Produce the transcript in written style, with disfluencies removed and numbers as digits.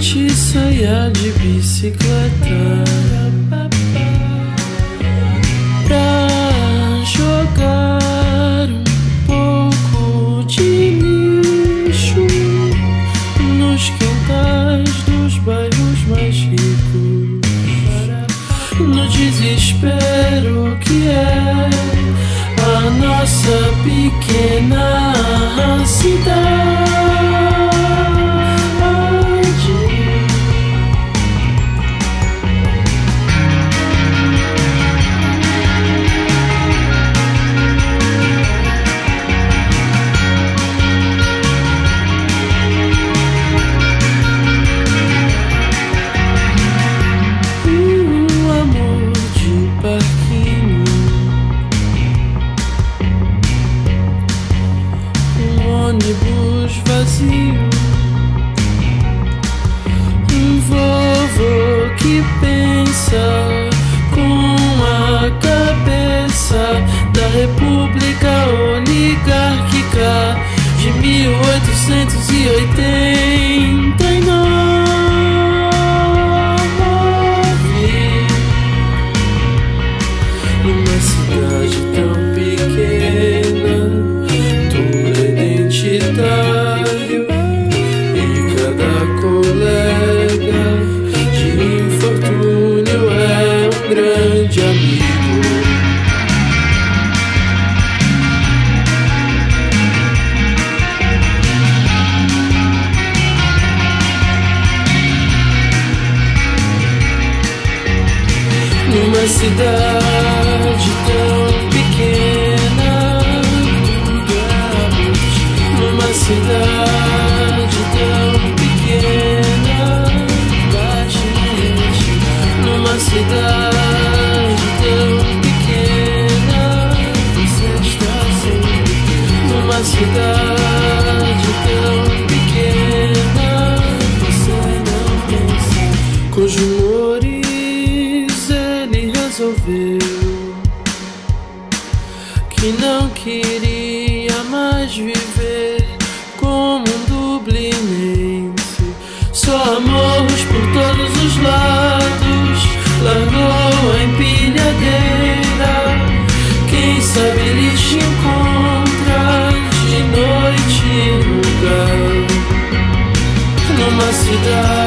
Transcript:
noite saia de bicicleta pra jogar um pouco de lixo nos quintais dos bairros mais ricos, no desespero que é a nossa pequena cidade. Amor de parquinho, ônibus vazio, um vovô que pensa com a cabeça da República Oligárquica de 1889. Numa cidade tão pequena, tudo é identitário e cada colega de infortúnio é um grande amigo. Numa cidade tão pequena, numa cidade tão pequena, numa cidade tão pequena, você está sempre. Numa cidade tão pequena, você não pensa. Cujo humores ele resolveu que não queria mais viver como um dublinense. Só amores por todos os lados, largou a empilhadeira. Quem sabe ele te encontra de noite em lugar, numa cidade